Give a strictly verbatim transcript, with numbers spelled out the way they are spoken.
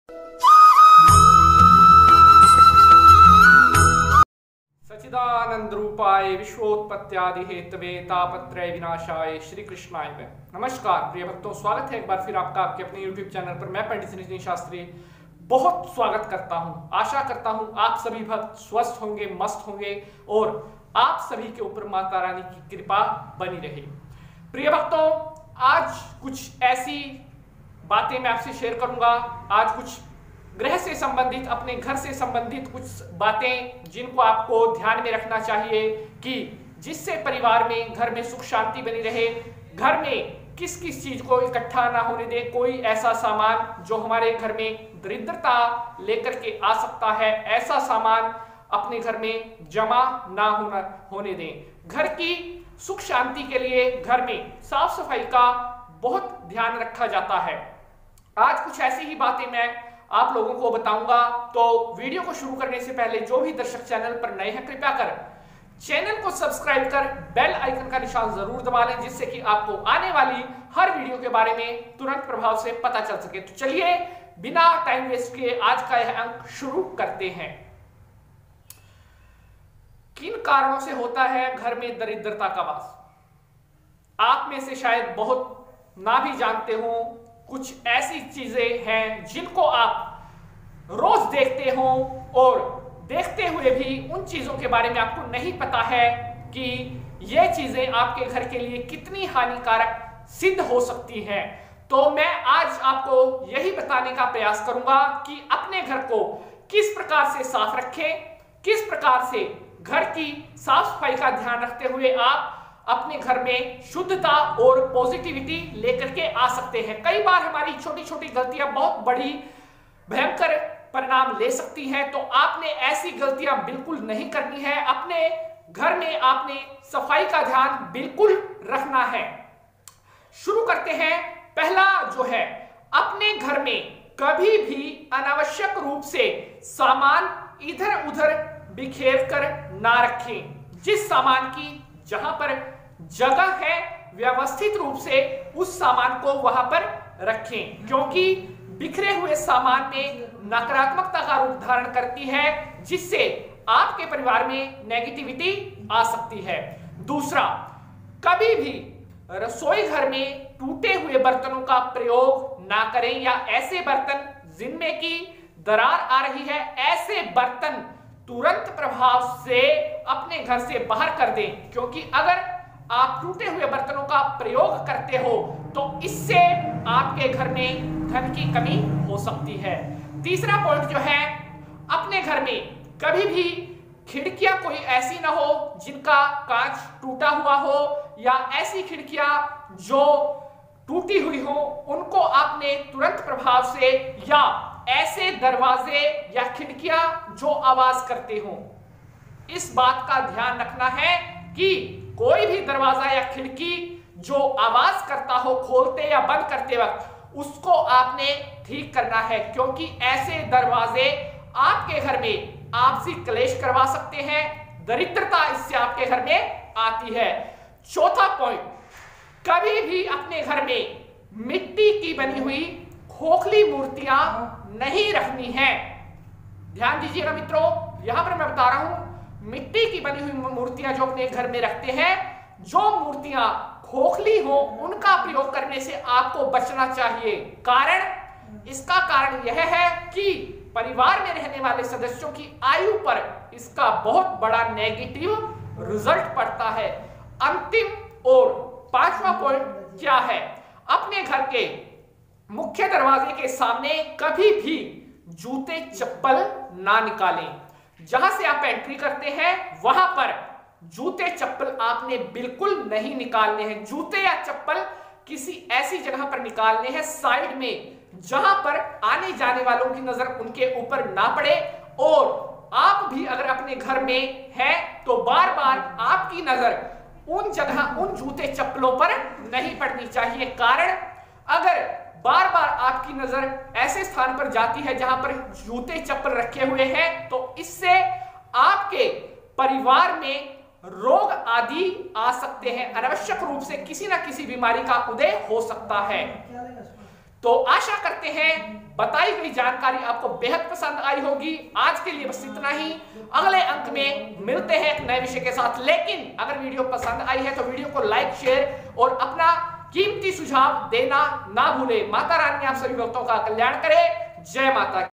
सच्चिदानंद रूपाय विश्वोत्पत्त्यादि Hathaway तापत्रय विनाशाय श्री कृष्णाय वै। नमस्कार प्रिय भक्तों, स्वागत है एक बार फिर आपका आपके अपने यूट्यूब चैनल पर। मैं पंडित नितिन शास्त्री बहुत स्वागत करता हूं। आशा करता हूं आप सभी भक्त स्वस्थ होंगे, मस्त होंगे और आप सभी के ऊपर माता रानी की कृपा बनी रहे। प्रिय भक्तों, आज कुछ ऐसी बातें मैं आपसे शेयर करूंगा। आज कुछ गृह से संबंधित, अपने घर से संबंधित कुछ बातें जिनको आपको ध्यान में रखना चाहिए कि जिससे परिवार में, घर में सुख शांति बनी रहे। घर में किस किस चीज को इकट्ठा ना होने दे, कोई ऐसा सामान जो हमारे घर में दरिद्रता लेकर के आ सकता है, ऐसा सामान अपने घर में जमा ना होना होने दें। घर की सुख शांति के लिए घर में साफ सफाई का बहुत ध्यान रखा जाता है। आज कुछ ऐसी ही बातें मैं आप लोगों को बताऊंगा। तो वीडियो को शुरू करने से पहले जो भी दर्शक चैनल पर नए हैं, कृपया कर चैनल को सब्सक्राइब कर बेल आइकन का निशान जरूर दबा लें, जिससे कि आपको आने वाली हर वीडियो के बारे में तुरंत प्रभाव से पता चल सके। तो चलिए बिना टाइम वेस्ट किए आज का यह अंक शुरू करते हैं। किन कारणों से होता है घर में दरिद्रता का वास? आप में से शायद बहुत ना भी जानते हो। कुछ ऐसी चीजें हैं जिनको आप रोज देखते हो और देखते हुए भी उन चीजों के बारे में आपको नहीं पता है कि ये चीजें आपके घर के लिए कितनी हानिकारक सिद्ध हो सकती हैं। तो मैं आज आपको यही बताने का प्रयास करूंगा कि अपने घर को किस प्रकार से साफ रखें, किस प्रकार से घर की साफ सफाई का ध्यान रखते हुए आप अपने घर में शुद्धता और पॉजिटिविटी लेकर के आ सकते हैं। कई बार हमारी छोटी छोटी गलतियां बहुत बड़ी भयंकर परिणाम ले सकती हैं, तो आपने ऐसी गलतियां बिल्कुल नहीं करनी है। अपने घर में आपने सफाई का ध्यान बिल्कुल रखना है। शुरू करते हैं। पहला जो है, अपने घर में कभी भी अनावश्यक रूप से सामान इधर उधर बिखेर कर ना रखें। जिस सामान की जहां पर जगह है, व्यवस्थित रूप से उस सामान को वहां पर रखें, क्योंकि बिखरे हुए सामान में नकारात्मकता का रूप धारण करती है, जिससे आपके परिवार में नेगेटिविटी आ सकती है। दूसरा, कभी भी रसोई घर में टूटे हुए बर्तनों का प्रयोग ना करें, या ऐसे बर्तन जिनमें की दरार आ रही है, ऐसे बर्तन तुरंत प्रभाव से अपने घर से बाहर कर दें, क्योंकि अगर आप टूटे हुए बर्तनों का प्रयोग करते हो तो इससे आपके घर में धन की कमी हो सकती है। तीसरा पॉइंट जो है, अपने घर में कभी भी खिड़कियां कोई ऐसी ना हो जिनका कांच टूटा हुआ हो, या ऐसी खिड़कियां जो टूटी हुई हो उनको आपने तुरंत प्रभाव से, या ऐसे दरवाजे या खिड़कियां जो आवाज करते हो, इस बात का ध्यान रखना है कि कोई भी दरवाजा या खिड़की जो आवाज करता हो खोलते या बंद करते वक्त, उसको आपने ठीक करना है, क्योंकि ऐसे दरवाजे आपके घर में आपसी क्लेश करवा सकते हैं। दरिद्रता इससे आपके घर में आती है। चौथा पॉइंट, कभी भी अपने घर में मिट्टी की बनी हुई खोखली मूर्तियां नहीं रखनी है। ध्यान दीजिएगा मित्रों, यहां पर मैं बता रहा हूं, मिट्टी की बनी हुई मूर्तियां जो अपने घर में रखते हैं, जो मूर्तियां खोखली हो, उनका प्रयोग करने से आपको बचना चाहिए। कारण, इसका कारण यह है कि परिवार में रहने वाले सदस्यों की आयु पर इसका बहुत बड़ा नेगेटिव रिजल्ट पड़ता है। अंतिम और पांचवा पॉइंट क्या है, अपने घर के मुख्य दरवाजे के सामने कभी भी जूते चप्पल ना निकालें। जहां से आप एंट्री करते हैं वहां पर जूते चप्पल आपने बिल्कुल नहीं निकालने हैं। जूते या चप्पल किसी ऐसी जगह पर निकालने हैं साइड में, जहां पर आने जाने वालों की नजर उनके ऊपर ना पड़े, और आप भी अगर अपने घर में हैं तो बार बार आपकी नजर उन जगह, उन जूते चप्पलों पर नहीं पड़नी चाहिए। कारण, अगर बार बार आपकी नजर ऐसे स्थान पर जाती है जहां पर जूते चप्पल रखे हुए हैं, तो इससे आपके परिवार में रोग आदि आ सकते हैं। अनावश्यक रूप से किसी ना किसी बीमारी का उदय हो सकता है। तो आशा करते हैं बताई गई जानकारी आपको बेहद पसंद आई होगी। आज के लिए बस इतना ही, अगले अंक में मिलते हैं एक नए विषय के साथ। लेकिन अगर वीडियो पसंद आई है तो वीडियो को लाइक, शेयर और अपना कीमती सुझाव देना ना भूले। माता रानी आप सभी भक्तों का कल्याण करे। जय माता।